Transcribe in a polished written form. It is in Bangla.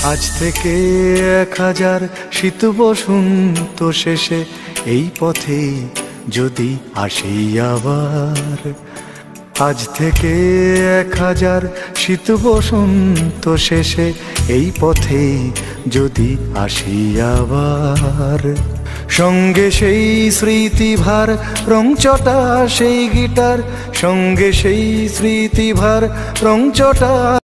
আজ থেকে 1000 শীত বসন্ত শেষে এই পথেই যদি আসি আবার। আজ থেকে 1000 শীত বসন্ত শেষে এই পথেই যদি আসি আবার। সঙ্গে সেই স্মৃতিভার রংচটা সেই গিটার, সঙ্গে সেই স্মৃতিভার রংচটা